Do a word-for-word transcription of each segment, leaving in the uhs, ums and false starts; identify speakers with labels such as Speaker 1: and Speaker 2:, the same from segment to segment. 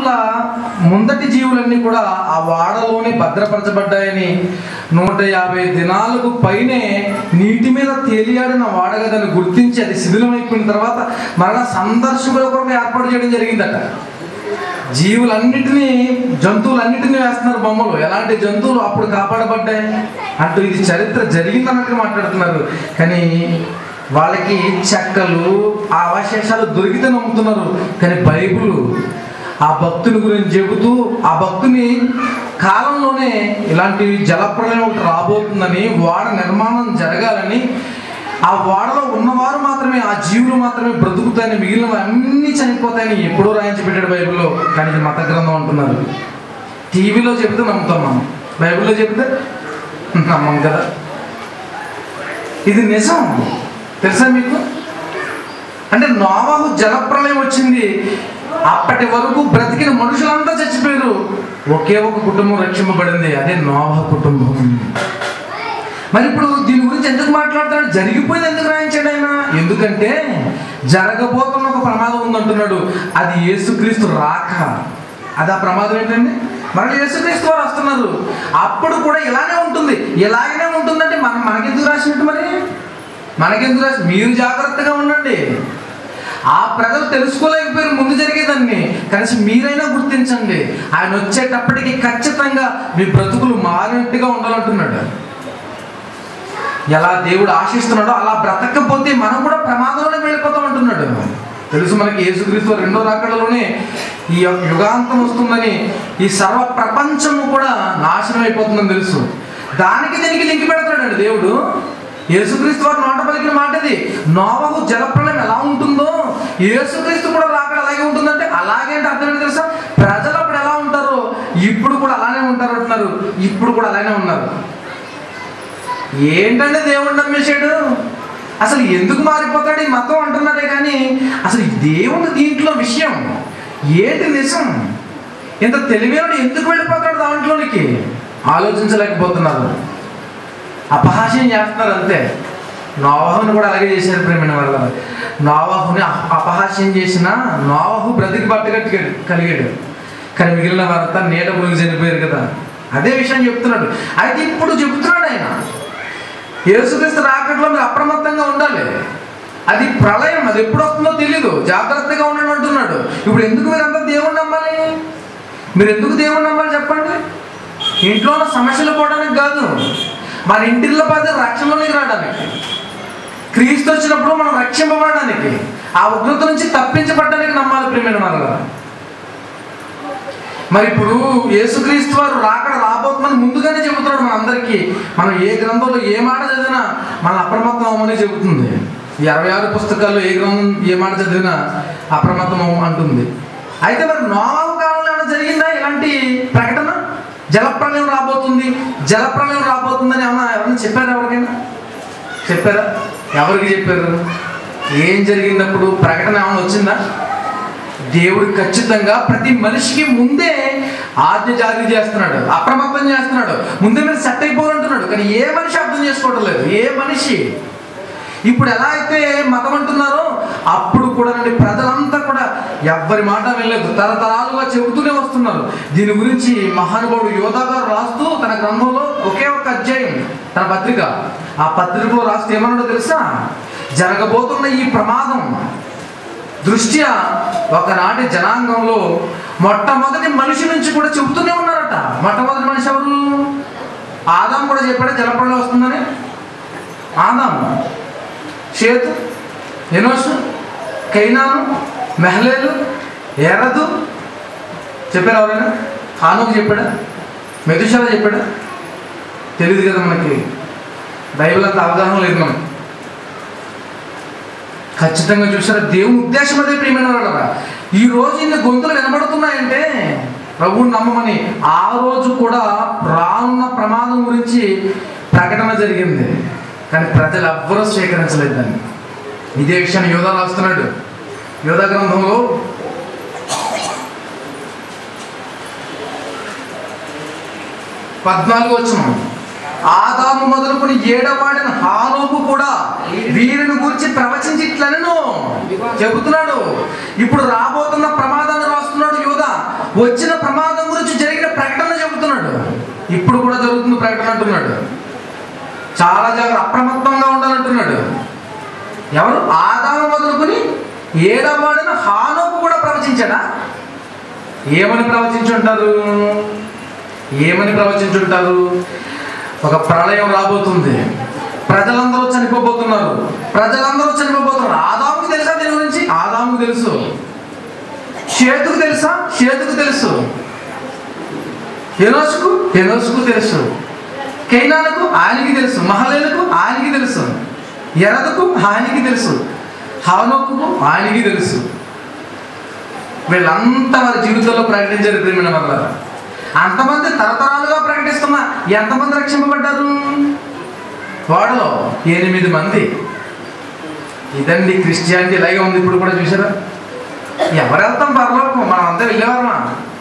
Speaker 1: జీవుల ముందటి జీవులన్నీ కూడా ఆ వాడలోనే భద్రపరచబడ్డాయని, నూట యాభై దినాలకు పైనే నీటి మీద తేలియాడిన వాడగదని గుర్తించి అది శిథిలమైపోయిన తర్వాత మరలా సందర్శకుల కొరకు ఏర్పాటు చేయడం జరిగిందట. జీవులన్నిటినీ, జంతువులన్నిటినీ వేస్తున్నారు బొమ్మలు. ఎలాంటి జంతువులు అప్పుడు కాపాడబడ్డాయి అంటూ ఇది చరిత్ర జరిగిందన్నట్టు మాట్లాడుతున్నారు. కానీ వాళ్ళకి చెక్కలు, ఆ అవశేషాలు దొరికితే నమ్ముతున్నారు. కానీ బైబిల్ ఆ భక్తుని గురించి చెబుతూ ఆ భక్తుని కాలంలోనే ఇలాంటి జలప్రలయం ఒకటి రాబోతుందని, వాడ నిర్మాణం జరగాలని, ఆ వాడలో ఉన్నవారు మాత్రమే, ఆ జీవులు మాత్రమే బ్రతుకుతాయని, మిగిలిన అన్నీ చనిపోతాయని ఎప్పుడో రాయించి పెట్టాడు బైబిల్లో. కానీ ఇది మత గ్రంథం అంటున్నారు. టీవీలో చెబితే నమ్ముతాం మనం, బైబిల్లో చెబితే నమ్మం కదా. ఇది నిజం తెలుసా మీకు? అంటే నోవహు జలప్రలయం వచ్చింది, అప్పటి వరకు బ్రతికిన మనుషులంతా చచ్చిపోయారు, ఒకే ఒక కుటుంబం రక్షింపబడింది, అదే నోవహు కుటుంబం. మరి ఇప్పుడు దీని గురించి ఎందుకు మాట్లాడుతున్నాడు? జరిగిపోయింది ఎందుకు రాయించాడు ఆయన? ఎందుకంటే జరగబోతున్న ఒక ప్రమాదం ఉందంటున్నాడు. అది యేసుక్రీస్తు రాక. అది ఆ ప్రమాదం ఏంటండి? మళ్ళీ యేసుక్రీస్తు వారు వస్తున్నారు. అప్పుడు కూడా ఇలానే ఉంటుంది. ఇలాగనే ఉంటుందంటే మనం మనకెందుకు రాసినట్టు? మరి మనకెందుకు రాసి? మీరు జాగ్రత్తగా ఉండండి. ఆ ప్రజలు తెలుసుకోలేకపోయారు ముందు జరిగేదాన్ని, కనీసం మీరైనా గుర్తించండి. ఆయన వచ్చేటప్పటికి ఖచ్చితంగా మీ బ్రతుకులు మారినట్టుగా ఉండాలంటున్నాడు. ఎలా దేవుడు ఆశిస్తున్నాడో అలా బ్రతకపోతే మనం కూడా ప్రమాదంలోనే వెళ్ళిపోతాం అంటున్నాడు. తెలుసు మనకి యేసుక్రీస్తు రెండో రాకడలోనే ఈ యుగాంతం వస్తుందని, ఈ సర్వ ప్రపంచము కూడా నాశనం అయిపోతుందని తెలుసు. దానికి దీనికి లింక్ పెడతాడండి దేవుడు. యేసుక్రీస్తు వారు నోట పలికిన మాట ఇది. నోవహు జలప్రలయం ఎలా ఉంటుందో యేసుక్రీస్తు కూడా రాకడ అలాగే ఉంటుందంటే, అలాగే అంటే అర్థం ఏంటి తెలుసా? ప్రజలు అప్పుడు ఎలా ఉంటారో ఇప్పుడు కూడా అలానే ఉంటారు అంటున్నారు. ఇప్పుడు కూడా అలానే ఉన్నారు. ఏంటంటే దేవుడు నమ్మేశాడు, అసలు ఎందుకు మారిపోతాడు ఈ మతం అంటున్నారే కానీ అసలు దేవుడు దీంట్లో విషయం ఏంటి? నిజం ఇంత తెలివైన ఎందుకు వెళ్ళిపోతాడు దాంట్లోనికి ఆలోచించలేకపోతున్నారు. అపహాస్యం చేస్తున్నారు అంతే. నోవహుని కూడా అలాగే చేశారు ప్రేమైన వాళ్ళ. నోవహుని అపహాస్యం చేసిన నోవహు బ్రతికి బట్టగట్టి కలిగాడు, కానీ మిగిలిన వారంతా నీట మునిగి చనిపోయారు కదా. అదే విషయం చెప్తున్నాడు. అయితే ఇప్పుడు చెప్తున్నాడు ఆయన, యేసుక్రీస్తు రాకట్లో మీరు అప్రమత్తంగా ఉండాలి. అది ప్రళయం, అది ఎప్పుడు వస్తుందో తెలీదు, జాగ్రత్తగా ఉండండి అంటున్నాడు. ఇప్పుడు ఎందుకు మీరంతా దేవుణ్ణి నమ్మాలి? మీరు ఎందుకు దేవుణ్ణి నమ్మాలి చెప్పండి? ఇంట్లో ఉన్న సమస్యలు పోవడానికి కాదు, మన ఇంటిల్లో పది రక్షణలోనికి రావడానికి, క్రీస్తు వచ్చినప్పుడు మనం రక్షింపబడడానికి, ఆ ఉగ్రత నుంచి తప్పించబడడానికి నమ్మాలి ప్రియమైన వాళ్ళ. మరి ఇప్పుడు యేసుక్రీస్తు వారు రాకడ రాబోతుందని ముందుగానే చెబుతున్నాడు మనందరికీ. మనం ఏ గ్రంథంలో ఏ మాట చదివినా మన అప్రమత్తం అవ్వమని చెబుతుంది. ఈ అరవై ఆరు పుస్తకాల్లో ఏ గ్రంథం ఏ మాట చదివినా అప్రమత్తం అంటుంది. అయితే మరి నోవహు కాలంలో ఏమైనా జరిగిందా ఇలాంటి ప్రకటన? జలప్రలయం రాబోతుంది, జలప్రలయం రాబోతుందని ఏమన్నా ఎవరైనా చెప్పారా? ఎవరికైనా చెప్పారా? ఎవరికి చెప్పారు? ఏం జరిగినప్పుడు ప్రకటన ఏమైనా వచ్చిందా? దేవుడు ఖచ్చితంగా ప్రతి మనిషికి ముందే ఆజ్ఞ జారీ చేస్తున్నాడు, అప్రమత్తం చేస్తున్నాడు, ముందే మీరు సెట్ అయిపోవాలంటున్నాడు. కానీ ఏ మనిషి అర్థం చేసుకోవడం లేదు, ఏ మనిషి. ఇప్పుడు ఎలా అయితే మతం అంటున్నారో అప్పుడు కూడా ప్రజలంతా కూడా ఎవ్వరి మాట వినలేదు, తరతరాలుగా చెబుతూనే వస్తున్నారు. దీని గురించి మహానుభావుడు యోధా గారు రాస్తూ తన గ్రంథంలో ఒకే ఒక అధ్యాయం, తన పత్రిక, ఆ పత్రికలో రాస్తూ ఏమన్నాడో తెలుసా? జరగబోతున్న ఈ ప్రమాదం దృష్ట్యా ఒకనాటి జనాంగంలో మొట్టమొదటి మనిషి నుంచి కూడా చెబుతూనే ఉన్నారట. మొట్టమొదటి మనిషి ఎవరు? ఆదాం కూడా చెప్పాడు జలప్రలయం వస్తుందని. ఆదాం, షేతు, ఎనోషు, కైనాను, మెహలేలు, ఎరదు చెప్పారు. ఎవరైనా హానోకు చెప్పాడా? మెతుషాల చెప్పాడా? తెలియదు కదా మనకి, బైబిల్ అంత అవగాహన లేదు మనకి. ఖచ్చితంగా చూసారా? దేవుని ఉద్దేశం అదే ప్రియమైన వాళ్ళరా. ఈ రోజు ఇన్ని గొంతులు వినబడుతున్నాయంటే ప్రభువుని నమ్మమని. ఆ రోజు కూడా రానున్న ప్రమాదం గురించి ప్రకటన జరిగింది, కానీ ప్రజలు ఎవ్వరూ స్వీకరించలేదు దాన్ని. ఇదే విషయాన్ని యోధా రాస్తున్నాడు. యోధా గ్రంథంలో పద్నాలుగు వచనం, ఆదాము మొదలుకొని ఏడవాడిన హానోకు కూడా వీరిని గురించి ప్రవచించిట్లనను చెబుతున్నాడు. ఇప్పుడు రాబోతున్న ప్రమాదాన్ని రాస్తున్నాడు యోధా. వచ్చిన ప్రమాదం గురించి జరిగిన ప్రకటన చెబుతున్నాడు. ఇప్పుడు కూడా జరుగుతుంది ప్రకటన అంటున్నాడు. చాలా జాగ్రత్త, అప్రమత్తంగా ఉండాలంటున్నాడు. ఎవరు? ఆదాము మొదలుకొని ఏడవాడిన హానోకు కూడా ప్రవచించాడా? ఏమని ప్రవచించుంటారు? ఏమని ప్రవచించుంటారు? ఒక ప్రళయం రాబోతుంది, ప్రజలందరూ చనిపోబోతున్నారు, ప్రజలందరూ చనిపోబోతున్నారు. ఆదాముకు తెలుసా దీని గురించి? ఆదాముకు తెలుసు. షేతుకు తెలుసా? షేతుకు తెలుసు. హెనోసుకు హెనోసుకు తెలుసు. కైనానుకు ఆయనకి తెలుసు. మహలేలకు ఆయనకి తెలుసు. ఎరదుకు ఆయనకి తెలుసు. హానోకుకు ఆయనకి తెలుసు. వీళ్ళంతా వారి జీవితంలో ప్రకటించారు ప్రేమైన వల్ల. అంతమంది తరతరాలుగా ప్రకటిస్తున్నా ఎంతమంది రక్షింపబడ్డారు? వాడలో ఎనిమిది మంది. ఇదండి క్రిస్టియానిటీ. ఇలాగే ఉంది ఇప్పుడు కూడా. చూసారా? ఎవరు వెళ్తాం పరలోకం? మనం అంతా వెళ్ళేవారమా?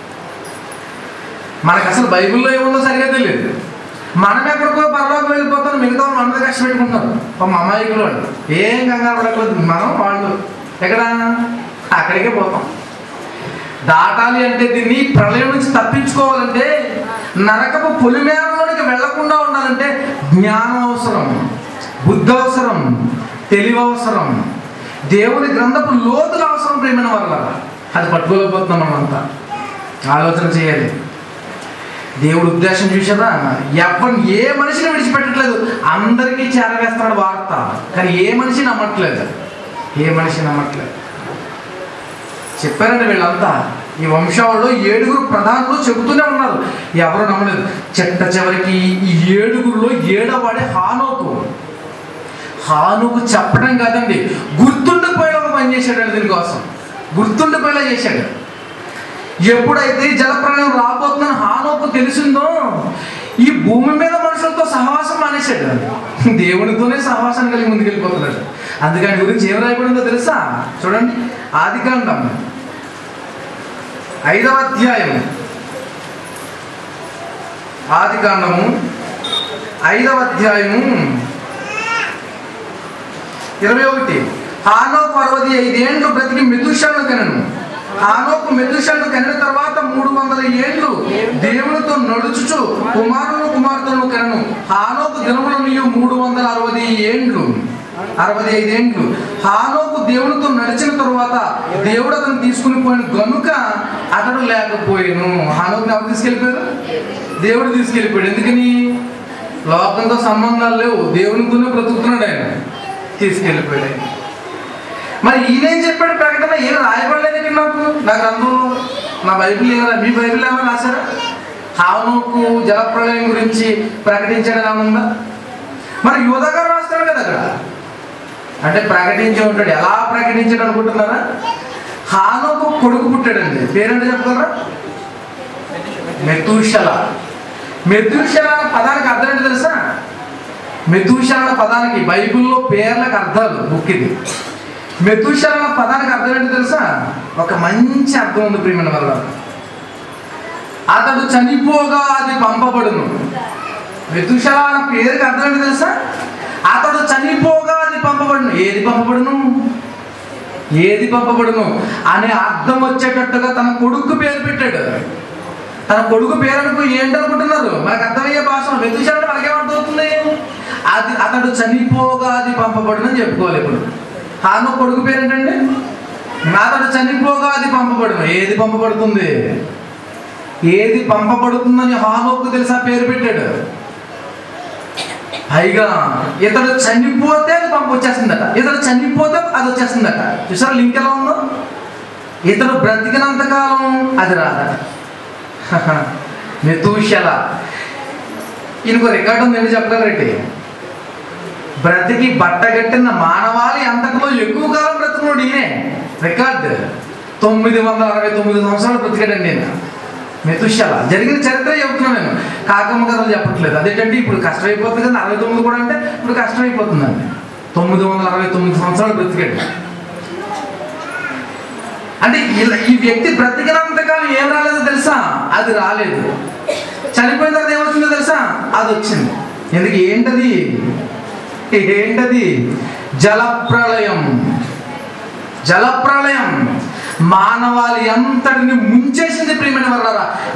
Speaker 1: మనకు అసలు బైబిల్లో ఏముందో సరిగా తెలియదు. మనం ఎక్కడికో పరలోకం వెళ్ళిపోతాం, మిగతా వాళ్ళు మన మీద కష్టపెట్టుకుంటారు. మా అమాయకులు వాళ్ళు ఏం కంగారు పడకూడదు. మనం వాళ్ళు ఎక్కడ అక్కడికే పోతాం. దాటాలి అంటే, దీన్ని ప్రళయం నుంచి తప్పించుకోవాలంటే, నరకపు పొలిమేరలోనికి వెళ్లకుండా ఉండాలంటే జ్ఞానం అవసరం, బుద్ధి అవసరం, తెలివి అవసరం, దేవుని గ్రంథపు లోతులు అవసరం ప్రేమైన వల్ల. అది పట్టుకోలేకపోతున్నాం. మనమంతా ఆలోచన చేయాలి. దేవుడు ఉద్దేశం చూసారా? ఎవరిని ఏ మనిషిని విడిచిపెట్టట్లేదు, అందరికీ చేరవేస్తున్నాడు వార్త. కానీ ఏ మనిషి నమ్మట్లేదు, ఏ మనిషి నమ్మట్లేదు. చెప్పారండి వీళ్ళంతా. ఈ వంశావళిలో ఏడుగురు ప్రధానులు చెబుతూనే ఉన్నారు, ఎవరు నమ్మలేదు. చెట్ట చివరికి ఈ ఏడుగురులో ఏడవాడే హానోకు. హానోకు చెప్పడం కాదండి, గుర్తుండిపోయేలా ఒక పని చేశాడు. దీనికోసం గుర్తుండిపోయేలా చేశాడు. ఎప్పుడైతే జలప్రళయం రాబోతుందని హానోకు తెలిసిందో, ఈ భూమి మీద మనుషులతో సహవాసం మానేశాడు. దేవునితోనే సహవాసం కలిగి ముందుకెళ్ళిపోతున్నాడు. అందుకని గురించి ఏం రాయబడిందో తెలుసా? చూడండి, ఆదికాండం ఐదవ అధ్యాయం. ఆదికాండము ఐదవ అధ్యాయము ఇరవై ఒకటి. హానోకు అరవై ఐదేండ్లు బ్రతికి మెతూషెలను కనెను. హానోకు మెతూషెలను కనిన తర్వాత మూడు వందల ఏళ్ళు దేవునితో నడుచుచు కుమారులను కుమార్తెలను కనెను. హానోకు దినములను మూడు వందల అరవై ఏండ్లు అరవై ఐదేండ్లు. హానోకు దేవునితో నడిచిన తరువాత దేవుడు అతను తీసుకుని పోయిన గనుక అతడు లేకపోయాను. హానోకుని ఎవరు తీసుకెళ్ళిపోయారు? దేవుడు తీసుకెళ్ళిపోయాడు. ఎందుకని? లోకంతో సంబంధాలు లేవు, దేవునితోనే బ్రతుకుతున్నాడు ఆయన. తీసుకెళ్ళిపోయాడు ఆయన. మరి ఈయనేం చెప్పాడు? ప్రకటన ఏం రాయబడలేదు ఇక్కడ నాకు, నా గ్రంథంలో, నా బైబిల్ ఏమైనా, మీ బైబిల్ ఏమైనా రాశారా? హానోకు జలప్రళయం గురించి ప్రకటించడం ఏమన్నా? మరి యోధా గారు రాస్తాడు కదా అక్కడ. అంటే ప్రకటించి ఉంటాడు. ఎలా ప్రకటించాడు అనుకుంటున్నారా? హానోకు కొడుకు పుట్టాడండి. పేరేంటో చెప్పగలరా? మెతూషెల. మెతూషెల అనే పదానికి అర్థం ఏంటో తెలుసా? మెతూషెల అనే పదానికి బైబిల్లో పేర్లకు అర్థాలు బుక్ ఇది. మెతూషెల అనే పదానికి అర్థం ఏంటో తెలుసా? ఒక మంచి అర్థం ఉంది ప్రియమైన వల్ల. అతడు చనిపోగా అది పంపబడును. మెతూషెల అనే పేరుకి అర్థం ఏంటో తెలుసా? అతడు చనిపోగా అది పంపబడును. ఏది పంపబడును? ఏది పంపబడును అనే అర్థం వచ్చేటట్టుగా తన కొడుకు పేరు పెట్టాడు. తన కొడుకు పేరు అనుకో ఏంటనుకుంటున్నారు? మనకు అర్థమయ్యే భాష. మెతూషెల అంటే మనకేమర్థమవుతుంది? అది అతడు చనిపోగా అది పంపబడును అని చెప్పుకోవాలి. ఇప్పుడు హానోకు కొడుకు పేరు ఏంటండి? అతడు చనిపోగా అది పంపబడును. ఏది పంపబడుతుంది? ఏది పంపబడుతుందని హానోకు తెలుసా పేరు పెట్టాడు. పైగా ఇతడు చనిపోతే అది పంప వచ్చేస్తుందట, ఇతడు చనిపోతే అది వచ్చేస్తుందట. చూసారా లింక్ ఎలా ఉందో? ఇతడు బ్రతికినంతకాలం అది రాదట. మెతూషెల. ఇంకో రికార్డు ఉంది, ఏంటి చెప్పగలరేంటి? బ్రతికి బట్టగట్టిన మానవాళి అంతటిలో ఎక్కువ కాలం బ్రతుకున్నాడు ఈయనే. రికార్డు తొమ్మిది వందల అరవై తొమ్మిది సంవత్సరాలు బ్రతికాడండి నేను. మెతూషెల జరిగిన చరిత్ర చెప్తున్నాను నేను, కాకమ్మ కథలు చెప్పట్లేదు. అదేంటంటే ఇప్పుడు కష్టమైపోతుంది కదా, అరవై తొమ్మిది కూడా అంటే ఇప్పుడు కష్టమైపోతుందండి. తొమ్మిది వందల అరవై తొమ్మిది సంవత్సరాలు బ్రతికాడు. అంటే ఇలా ఈ వ్యక్తి బ్రతికినంతకాలం ఏం రాలేదో తెలుసా? అది రాలేదు. చనిపోయిన తర్వాత ఏమొచ్చిందో తెలుసా? అది వచ్చింది. ఎందుకు? ఏంటది? ఏంటది? జలప్రళయం. జలప్రళయం మానవాళి అంతటిని ముంచేసింది ప్రియమైన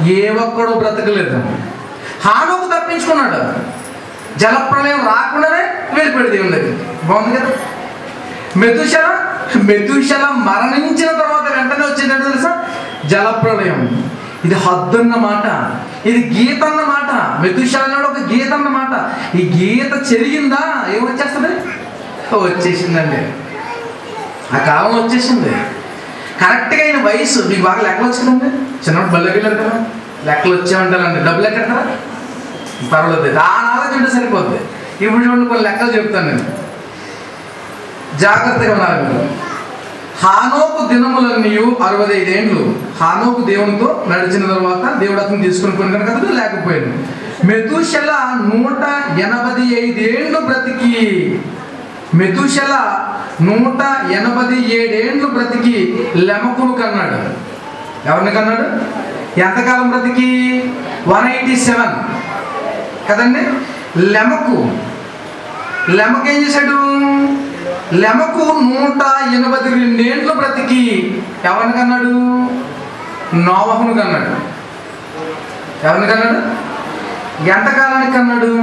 Speaker 1: ఏ ఒక్కడు బ్రతకలేదు. హానోకు తప్పించుకున్నాడు, జలప్రలయం రాకుండానే వెళ్ళిపోయాడు దేవుని దగ్గర. బాగుంది కదా. మెతుషల మెతుషల మరణించిన తర్వాత వెంటనే వచ్చిందంటే తెలుసా జలప్రలయం. ఇది హద్దున్న మాట, ఇది గీత అన్న మాట. మెతుషల ఒక గీత అన్న మాట. ఈ గీత చెరిగిందా ఏమొచ్చేస్తుంది? వచ్చేసిందండి, ఆ కాలం వచ్చేసింది. కరెక్ట్గా అయిన వయసు మీకు బాగా లెక్కలు వచ్చిందండి. చిన్నప్పుడు బళ్ళకి వెళ్ళారు కదా, లెక్కలు వచ్చామంటారండి. డబ్బులు ఎక్కడతారా పర్వాలేదు, ఆ నాలెడ్జ్ ఉంటే సరిపోద్ది. ఇప్పుడు చూడండి కొన్ని లెక్కలు చెప్తాను నేను, జాగ్రత్తగా ఉన్నారు మీరు. హానోకు దినములన్నీ అరవై ఐదేండ్లు. హానోకు దేవునితో నడిచిన తర్వాత దేవుడు అతను తీసుకుని కొన్ని కనుక అతను లేకపోయాడు. మెతుషల నూట ఎనభై ఐదేండ్లు బ్రతికి మెతుషల నూట ఎనభై ఏడేండ్లు బ్రతికి లెమకును కన్నాడు. ఎవరిని కన్నాడు? ఎంతకాలం బ్రతికి? వన్ ఎయిటీ సెవెన్ కదండి. లెమకు లెమకు ఏం చేశాడు? లెమకు నూట ఎనభై రెండేండ్లు బ్రతికి ఎవరిని కన్నాడు? నోవహును కన్నాడు. ఎవరిని కన్నాడు? ఎంతకాలానికి కన్నాడు?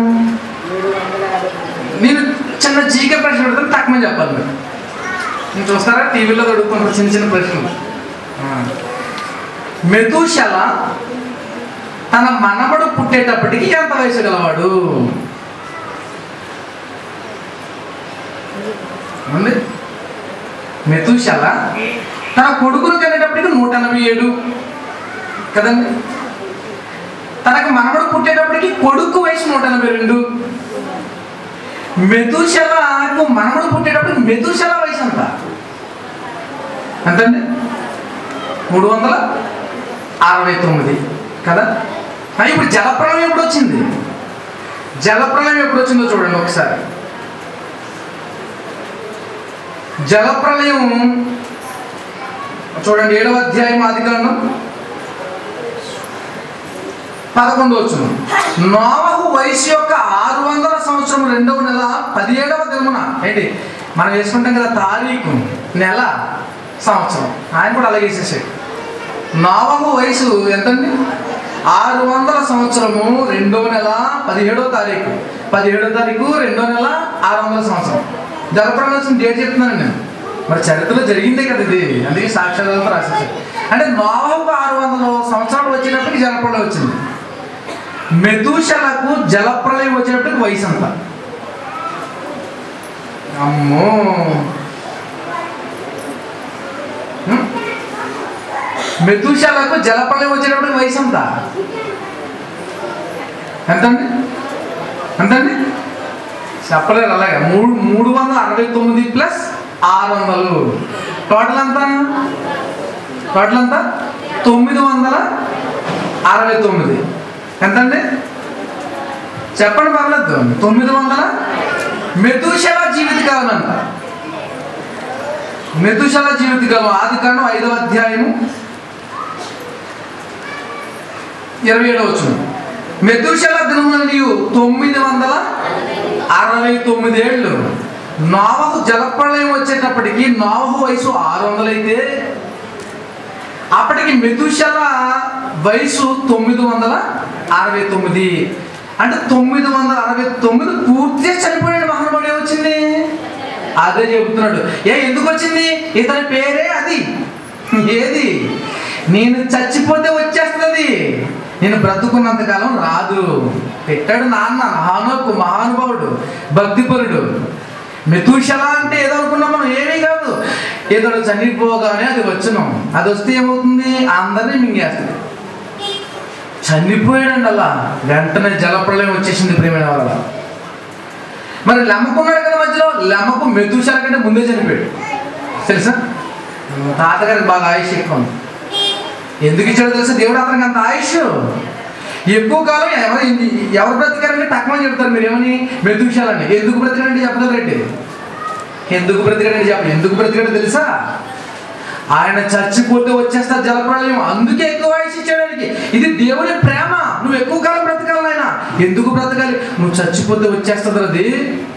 Speaker 1: నేను చిన్న జీకే ప్రశ్న పెడతాను, తక్కువ చెప్పాలి మీరు. నేను చూస్తారా టీవీలో అడుగుకుంటారు చిన్న చిన్న ప్రశ్నలు. మెతుషల తన మనవడు పుట్టేటప్పటికి ఎంత వయసు గలవాడు? మెతుషల తన కొడుకును కనేటప్పటికి నూట ఎనభై ఏడు కదండి. తనకు మనవడు పుట్టేటప్పటికి కొడుకు వయసు నూట ఎనభై రెండు. మెతుషలకు మనవడు పుట్టేటప్పటికి మెతుషల వయసు ఎంత ఎంతండి? మూడు వందల అరవై తొమ్మిది కదా. ఇప్పుడు జలప్రలయం ఎప్పుడు వచ్చింది? జలప్రలయం ఎప్పుడు వచ్చిందో చూడండి ఒకసారి. జలప్రలయం చూడండి, ఏడవ అధ్యాయం ఆదికాండం పదకొండు వచ్చును. నోవహు వయసు యొక్క ఆరు వందల సంవత్సరం రెండవ నెల పదిహేడవ దినమున, ఏంటి మనం వేసుకుంటాం కదా తారీఖు, నెల, సంవత్సరం, ఆయన కూడా అలాగే వేసేసాడు. నోవహు వయసు ఎంతండి? ఆరు వందల సంవత్సరము రెండవ నెల పదిహేడవ తారీఖు పదిహేడవ తారీఖు రెండో నెల ఆరు వందల సంవత్సరం. జలప్రలయం వచ్చిన డేట్ చెప్తున్నాను నేను, మరి చరిత్రలో జరిగిందే కదా ఇది, అందుకే సాక్షాత్కారంతో రాసేసాడు. అంటే నోవహుకు ఆరు వందల సంవత్సరాలు వచ్చేటప్పటికి జలప్రలయం వచ్చింది. మెతుషలకు జలప్రలయం వచ్చేటప్పటికి వయసు అంత. అమ్మో, మెతుషలకు జలప్రలయం వచ్చేటప్పటికి వయసు అంత ఎంతండి? ఎంతండి చెప్పలేరు. అలాగే మూడు మూడు వందల అరవై తొమ్మిది ప్లస్ ఆరు వందలు టోటల్ అంతా టోటల్ అంతా తొమ్మిది వందల అరవై తొమ్మిది ఎంతండి చెప్పండి, పర్లేదు. తొమ్మిది వందల మెతుషల జీవితకాలం అంట. మెతుషల జీవితకాలం ఆదికాండం ఐదవ అధ్యాయము ఇరవై ఏడవ వచనం. మెతుషల దినములన్నీ తొమ్మిది వందల అరవై తొమ్మిది ఏళ్ళు. నోవహు జలప్రలయం వచ్చేటప్పటికి నోవహు వయసు ఆరు వందలు అయితే అప్పటికి మెతుషల వయసు తొమ్మిది వందల అరవై తొమ్మిది. అంటే తొమ్మిది వందల అరవై తొమ్మిది పూర్తిగా చనిపోయాడు మహానుభావుడు. ఏమొచ్చింది? అదే చెబుతున్నాడు. ఏ ఎందుకు వచ్చింది? ఇతని పేరే అది. ఏది? నేను చచ్చిపోతే వచ్చేస్తుంది, నేను బ్రతుకున్నంతకాలం రాదు. పెట్టాడు నాన్న హానోకు, మహానుభావుడు, భక్తిపరుడు. మెతుషల అంటే ఏదో అనుకున్నాం మనం, ఏమీ కాదు. ఏదో చనిపోగానే అది వచ్చును. అది వస్తే ఏమవుతుంది? అందరినీ మింగేస్తుంది. చనిపోయాడండి అలా, వెంటనే జలప్రలయం వచ్చేసింది ప్రియమైన వాళ్ళ. మరి లెమకున్నాడు కదా మధ్యలో. లెమకు మెతుషల కంటే ముందే చనిపోయాడు తెలుసా. తాతగారికి బాగా ఆయుష్ ఎక్కువ ఉంది. ఎందుకు ఇచ్చాడో తెలుసా? దేవుడు అతనికి అంత ఆయుష్ ఎక్కువ కాలం. ఎవరు ఎవరు బ్రతికారంటే తక్కువ చెప్తారు మీరు. ఏమని? మెతుషలని. ఎందుకు బ్రతికాడంటే చెప్పగలరండి. ఎందుకు బ్రతికాడంటే చెప్ప ఎందుకు బ్రతికాడో తెలుసా? ఆయన చచ్చిపోతే వచ్చేస్తా జలప్రలయం, అందుకే ఎక్కువ ఆయుష్ ఇచ్చాడానికి. ఇది దేవుని ప్రేమ. నువ్వు ఎక్కువ కాలం బ్రతకాలి. ఆయన ఎందుకు బ్రతకాలి? నువ్వు చచ్చిపోతే వచ్చేస్తుంది అది.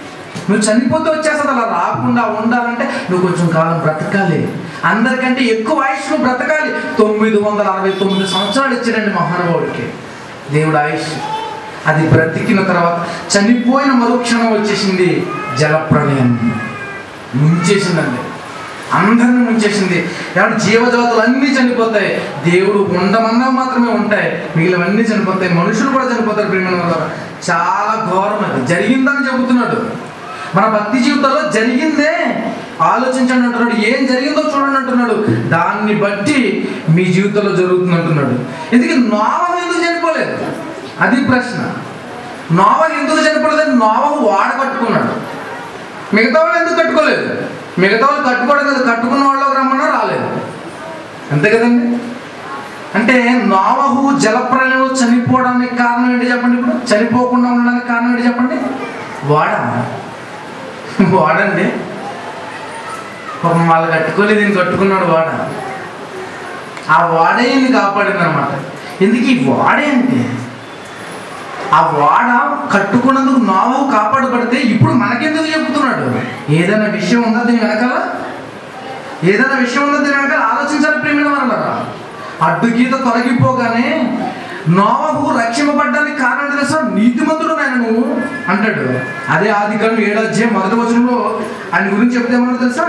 Speaker 1: నువ్వు చనిపోతే వచ్చేస్తుంది. అలా రాకుండా ఉండాలంటే నువ్వు కొంచెం కాలం బ్రతకాలి. అందరికంటే ఎక్కువ ఆయుష్ నువ్వు బ్రతకాలి. తొమ్మిది వందల అరవై తొమ్మిది సంవత్సరాలు ఇచ్చాడండి మహానుభావుడికి దేవుడు ఆయుష్. అది బ్రతికిన తర్వాత చనిపోయిన మరుక్షణం వచ్చేసింది జలప్రళయం, ముంచేసిందండి, అందరిని ముంచేసింది. ఏమంటే జీవజాతులు అన్నీ చనిపోతాయి, దేవుడు ఉండమన్నవి మాత్రమే ఉంటాయి, మిగిలినవన్నీ చనిపోతాయి, మనుషులు కూడా చనిపోతారు. ప్రియమైన వాళ్ళారా, చాలా ఘోరం. అది జరిగిందని చెబుతున్నాడు. మన భక్తి జీవితంలో జరిగిందే ఆలోచించండి అంటున్నాడు. ఏం జరిగిందో చూడండి అంటున్నాడు. దాన్ని బట్టి మీ జీవితంలో జరుగుతుంది అంటున్నాడు. ఎందుకు నోవహు ఎందుకు చనిపోలేదు? అది ప్రశ్న. నోవహు ఎందుకు చనిపోలేదు? నోవహు వాడ కట్టుకున్నాడు. మిగతా వాళ్ళు ఎందుకు కట్టుకోలేదు? మిగతా వాళ్ళు కట్టుకోవడం కదా, కట్టుకున్న వాళ్ళకి రమ్మన్నా రాలేదు. అంతే కదండి. అంటే నోవహు జలప్రళయంలో చనిపోవడానికి కారణం ఏంటి చెప్పండి? ఇప్పుడు చనిపోకుండా ఉండడానికి కారణం ఏంటి చెప్పండి? వాడ వాడండి. పాపం వాళ్ళు కట్టుకోలేదు, నేను కట్టుకున్నాడు వాడ. ఆ వాడే కాపాడింది అనమాట. ఎందుకు ఈ వాడే అంటే, ఆ వాడ కట్టుకున్నందుకు నోవహు కాపాడబడితే ఇప్పుడు మనకెందుకు చెబుతున్నాడు? ఏదైనా విషయం ఉందా దీని వెనకాల? ఏదైనా విషయం ఉందా దీని వెనకాల? ఆలోచించాలి ప్రియమైన వాళ్ళారా. అడ్డు గీత తొలగిపోగానే నోవహు రక్షింపబడ్డానికి కారణం తెలుసా? నీతిమంతుడు ఆయన నువ్వు అంటాడు. అదే ఆదికాండం ఏడో అధ్యాయం మొదటి వచనంలో ఆయన గురించి చెప్తే ఏమన్నా తెలుసా?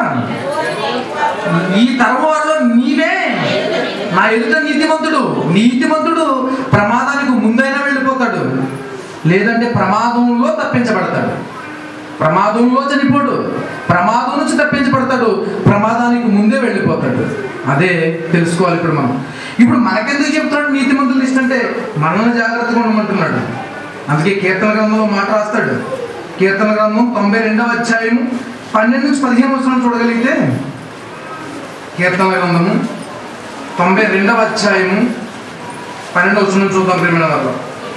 Speaker 1: ఈ తరవాలో నీవే నా ఎదుట నీతిమంతుడు. నీతిమంతుడు ప్రమాదానికి ముందైనా వెళ్ళిపోతాడు, లేదంటే ప్రమాదంలో తప్పించబడతాడు. ప్రమాదంలో చనిపోడు, ప్రమాదం నుంచి తప్పించబడతాడు, ప్రమాదానికి ముందే వెళ్ళిపోతాడు. అదే తెలుసుకోవాలి ఇప్పుడు మనం. ఇప్పుడు మనకెందుకు చెప్తున్నాడు నీతిమంతుల లిస్ట్ అంటే? మనల్ని జాగ్రత్తగా ఉండమంటున్నాడు. అందుకే కీర్తన గ్రంథంలో మాట రాస్తాడు. కీర్తన గ్రంథం తొంభై రెండవ అధ్యాయము పన్నెండు నుంచి పదిహేను వచనాలు చూడగలిగితే, కీర్తన గ్రంథము తొంభై రెండవ అధ్యాయము పన్నెండు వచనం చూద్దాం ప్రియమైన వారు.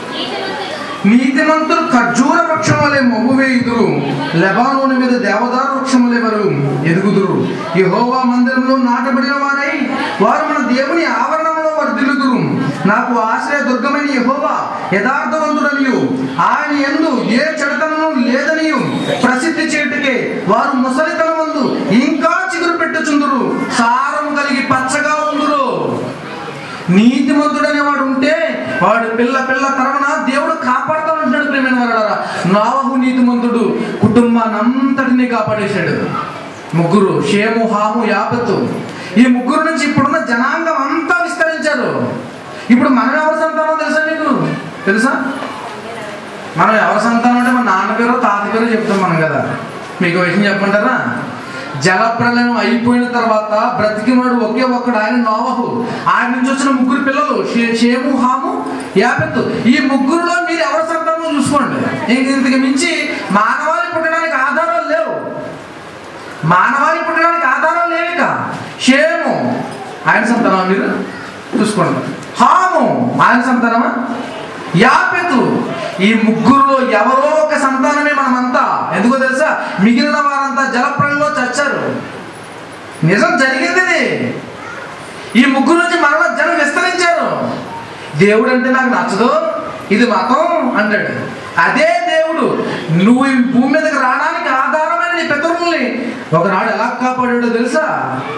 Speaker 1: నీతిమంతులు ఖర్జూర వృక్షం వలె మబ్బు వేయుదురు, లెబానోను మీద దేవదారు వృక్షం వలె వారు ఎదుగుదురు. యెహోవా మందిరంలో నాటబడిన వారై వారు మన దేవుని ఆవరణంలో వర్ధిల్లుదురు. నాకు ఆశ్రయ దుర్గమైన యెహోవా యథార్థవంతుడనియు ఆయన యందు ఏ చెడుతనము లేదనియు ప్రసిద్ధి చేయుటకే వారు ముసలితనమందు ఇంకా చిగురు పెట్టుచుందురు, సారం కలిగి పచ్చగా ఉందురు. నీతిమంతుడు అనేవాడు ఉంటే వాడు పిల్ల పిల్ల తరమున దేవుడు కాపాడుతానంటున్నాడు ప్రియమైన వారలారా. నోవహు నీతిమంతుడు, కుటుంబాన్ని అంతటినీ కాపాడేశాడు. ముగ్గురు, షేము, హాము, యాపెతు. ఈ ముగ్గురు నుంచి ఇప్పుడున్న జనాంగం అంతా విస్తరించారు. ఇప్పుడు మనం ఎవరి సంతానం తెలుసా మీకు? తెలుసా? మనం ఎవరి సంతానం అంటే మన నాన్న పేరు తాత పేరు చెప్తాం మనం కదా. మీకు విషయం చెప్పమంటారా? జలప్రళయం అయిపోయిన తర్వాత బ్రతికినాడు ఒకే ఒక్కడు, ఆయన నోవహు. ఆయన నుంచి వచ్చిన ముగ్గురు పిల్లలు షేము, హాము, యాపెతు. ఈ ముగ్గురులో మీరు ఎవరి సంతానం చూసుకోండి. ఇంక ఇంతకు మించి మానవాళి పుట్టడానికి ఆధారాలు లేవు. మానవాళి పుట్టడానికి ఆధారాలు లేవిక. షేము ఆయన సంతానమా మీరు చూసుకోండి. హాము ఆయన సంతానమా? యాపెతు. ఈ ముగ్గురులో ఎవరో ఒక సంతానమే మనమంతా. ఎందుకో తెలుసా? మిగిలిన వారంతా జలప్రళయంలో చచ్చారు. నిజం జరిగింది. ఈ ముగ్గురు నుంచి మరలా జనం విస్తరించారు. దేవుడు అంటే నాకు నచ్చదు, ఇది మతం అంటాడు. అదే దేవుడు నువ్వు ఈ భూమి మీదకి రావడానికి ఆధారమైన నీ పితరుల్ని ఒకనాడు ఎలా కాపాడాడో తెలుసా?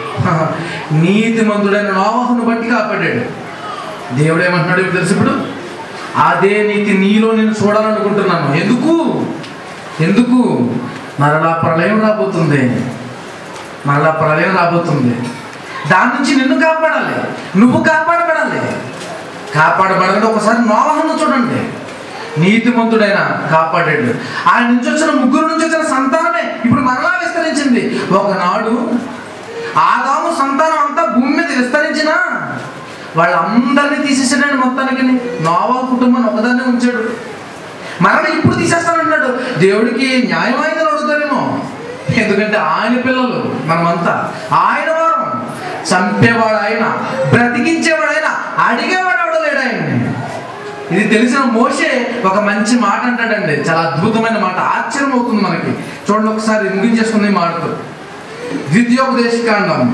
Speaker 1: నీతిమంతుడైన నోవహును బట్టి కాపాడాడు. దేవుడు ఏమంటున్నాడు ఇప్పుడు తెలుసు? ఇప్పుడు అదే నీతి నీలో నేను చూడాలనుకుంటున్నాను. ఎందుకు? ఎందుకు? మరలా ప్రళయం రాబోతుంది, మరలా ప్రళయం రాబోతుంది. దాని నుంచి నిన్ను కాపాడాలి, నువ్వు కాపాడబడాలి. కాపాడబడాలంటే ఒకసారి నోవహును చూడండి. నీతిమంతుడైన కాపాడాడు. ఆయన నుంచి వచ్చిన ముగ్గురు నుంచి వచ్చిన సంతానమే ఇప్పుడు మరలా విస్తరించింది. ఒకనాడు ఆదాము సంతానం అంతా భూమి మీద విస్తరించిన వాళ్ళందరినీ తీసేసాడు. మొత్తానికి నోవహు కుటుంబాన్ని ఒకదాన్ని ఉంచాడు. మరలా ఇప్పుడు తీసేస్తానంటున్నాడు. దేవుడికి న్యాయమైందని అడుగుతారేమో. ఎందుకంటే ఆయన పిల్లలు మనమంతా, ఆయన వారం. చంపేవాడు ఆయన, బ్రతికించేవాడు ఆయన, అడిగేవాడు ఎవడో లేడు ఆయన్ని. ఇది తెలిసిన మోషే ఒక మంచి మాట అంటాడండి, చాలా అద్భుతమైన మాట. ఆశ్చర్యం అవుతుంది మనకి. చూడండి ఒకసారి ముగించేసుకునే మాటతో. ద్వితీయోపదేశకాండం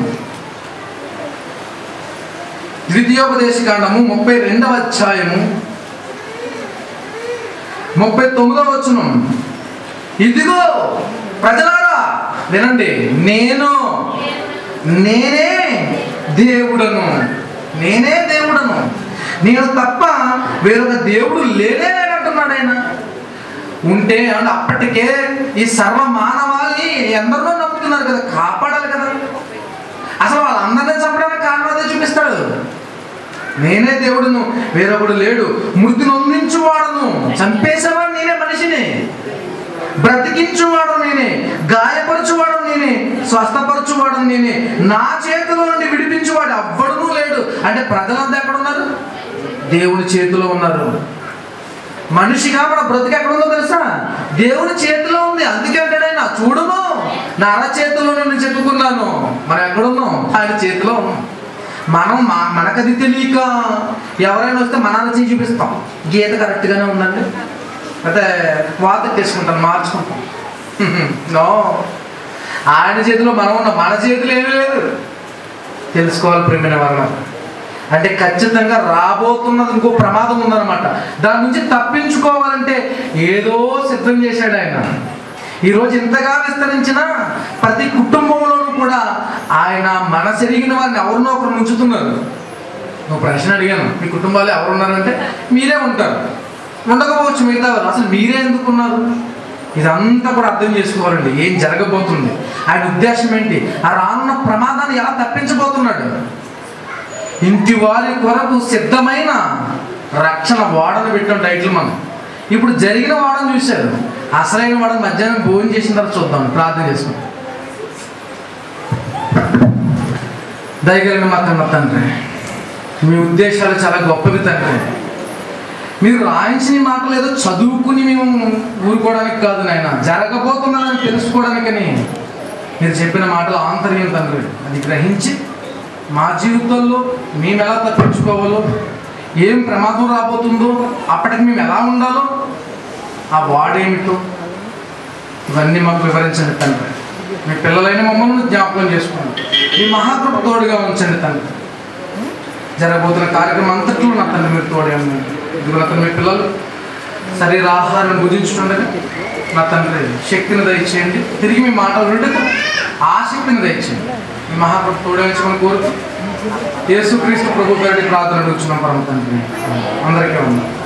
Speaker 1: ద్వితీయోపదేశకాండము ముప్పై రెండవ అధ్యాయము ముప్పై తొమ్మిదవ వచనం. ఇదిగో ప్రజలారా వినండి, నేను నేనే దేవుడను, నేనే దేవుడను, నేను తప్ప వేరొక దేవుడు లేనే లేనంటున్నాడు ఆయన. ఉంటే అంటే అప్పటికే ఈ సర్వ మానవాళి ఎందరో నమ్ముతున్నారు కదా, కాపాడాలి కదా. అసలు వాళ్ళందరినీ చంపడానికి కారణం అదే చూపిస్తాడు. నేనే దేవుడును, వేరొకడు లేడు, మృతి నొందించువాడును, చంపేసేవాడు నేనే, మనిషిని బ్రతికించువాడు నేనే, గాయపరచువాడు నేనే, స్వస్థపరచువాడు నేనే, నా చేతిలో నుండి విడిపించువాడు ఎవ్వడూ లేడు. అంటే ప్రజలంతా ఎక్కడ ఉన్నారు? దేవుని చేతిలో ఉన్నారు. మనిషిగా మన బ్రతికి ఎక్కడ ఉందో తెలుసా? దేవుని చేతిలో ఉంది. అందుకే అంటాడైనా, చూడును నా అర చేతిలో నేను చెప్పుకున్నాను. మనం ఎక్కడున్నాం? ఆయన చేతిలో ఉన్నాం. మనం మా మనకది తెలియక ఎవరైనా వస్తే మన అరచేయి చూపిస్తాం, గీత కరెక్ట్గానే ఉందండి, అయితే వాత తీసుకుంటాం, మార్చుకుంటాం. నో, ఆయన చేతిలో మనం ఉన్నాం, మన చేతిలో ఏమీ లేదు. తెలుసుకోవాలి ప్రేమైన వల్ల. అంటే ఖచ్చితంగా రాబోతున్నది ఇంకో ప్రమాదం ఉందన్నమాట. దాని నుంచి తప్పించుకోవాలంటే ఏదో సిద్ధం చేశాడు ఆయన. ఈరోజు ఇంతగా విస్తరించిన ప్రతి కుటుంబంలోనూ కూడా ఆయన మనసెరిగిన వారిని ఎవరినో ఒకరు ఉంచుతున్నారు. నువ్వు ప్రశ్న అడిగాను, మీ కుటుంబాలు ఎవరున్నారంటే మీరే ఉంటారు, ఉండకపోవచ్చు మిగతా వారు. అసలు మీరే ఎందుకున్నారు? ఇదంతా కూడా అర్థం చేసుకోవాలండి. ఏం జరగబోతుంది, ఆయన ఉద్దేశం ఏంటి, ఆ రానున్న ప్రమాదాన్ని ఎలా తప్పించబోతున్నాడు. ఇంటి వారి కొరకు సిద్ధమైన రక్షణ వాడని పెట్టాం టైటిల్ మనం. ఇప్పుడు జరిగిన వాడని చూశారు, అసలైన వాడని మధ్యాహ్నం భోజనం చేసిన తర్వాత చూద్దాం, ప్రార్థన చేసుకుంటాం. దయగలిగిన మా కన్న తండ్రి, మీ ఉద్దేశాలు చాలా గొప్పవి తండ్రి. మీరు రాయించిన మాటలు ఏదో చదువుకుని మేము ఊరుకోవడానికి కాదు నాయన, జరగబోతున్నానని తెలుసుకోవడానికని మీరు చెప్పిన మాటలు ఆంతర్యం తండ్రి. అది గ్రహించి మా జీవితంలో మేము ఎలా తప్పించుకోవాలో, ఏం ప్రమాదం రాబోతుందో, అప్పటికి మేము ఎలా ఉండాలో, ఆ వాడేమిటో ఇవన్నీ మాకు వివరించండి తండ్రి. మీ పిల్లలైన మమ్మల్ని జ్ఞాపకం చేసుకోండి, మీ మహాకృప తోడుగా ఉంచండి తండ్రి. జరగబోతున్న కార్యక్రమం అంతట్లో నా తండ్రి మీరు తోడే ఉండండి. ఇదిగో నా తండ్రి, మీ పిల్లలు శరీర ఆహారాన్ని భుజించుకుండగా నా తండ్రి శక్తిని దయచేయండి, తిరిగి మీ మాటలు వింటూ ఆ శక్తిని దయచేయండి. ఈ మహాకృప తోడే ఉంచమని కోరుతూ యేసుక్రీస్తు ప్రభు గారి ప్రార్థన అడుగుతున్నాం పరమ తండ్రి. అందరికీ ఉంది.